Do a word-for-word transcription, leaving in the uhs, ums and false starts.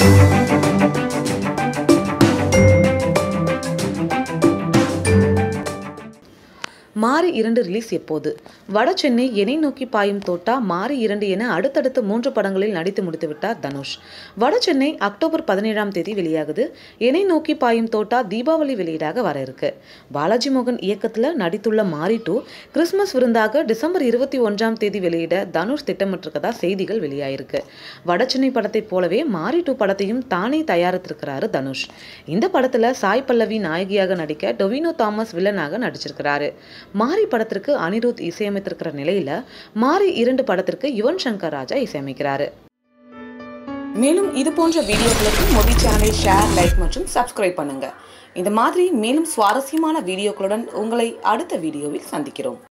மாரி இரண்டு ரிலீஸ் எப்போது? வட சென்னை என்னை நோக்கி பாயும் தோட்டா, மாரி இரண்டு என அடுத்தடுத்து மூன்று படங்களில் நடித்து முடித்து விட்டார் தனுஷ். வட சென்னை அக்டோபர் பதினேழாம் தேதி வெளியாகுது. என்னை நோக்கி பாயும் தோட்டா தீபாவளி வெளியீடாக வர இருக்கு. பாலாஜி மோகன் இயக்கத்தில் நடித்துள்ள மாரி டூ கிறிஸ்துமஸ் விருந்தாக டிசம்பர் இருபத்தி ஒன்றாம் தேதி வெளியிட தனுஷ் திட்டமிட்டிருக்கதா செய்திகள் வெளியாயிருக்கு. வட சென்னை படத்தை போலவே மாரி டூ படத்தையும் தானே தயாரித்திருக்கிறாரு தனுஷ். இந்த படத்துல சாய் பல்லவி நாயகியாக நடிக்க டொவினோ தாமஸ் வில்லனாக நடிச்சிருக்கிறாரு. மாரி படத்திற்கு அனிருத் இசையமைத்திருக்கிற நிலையில மாரி இரண்டு படத்திற்கு யுவன் சங்கர் ராஜா இசையமைக்கிறாரு. மேலும் இது போன்ற வீடியோக்களுக்கு மொபி சேனலை ஷேர், லைக் மற்றும் சப்ஸ்கிரைப் பண்ணுங்க. இந்த மாதிரி மேலும் சுவாரஸ்யமான வீடியோக்களுடன் உங்களை அடுத்த வீடியோவில் சந்திக்கிறோம்.